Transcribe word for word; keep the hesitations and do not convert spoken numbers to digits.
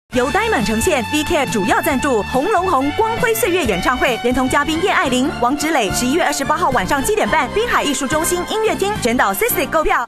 由 Diamond 呈现 V Care 主要赞助，红龙红光辉岁月演唱会，连同嘉宾叶爱玲、王芷蕾，十一月二十八号晚上七点半，滨海艺术中心音乐厅，全岛 Sistic 购票。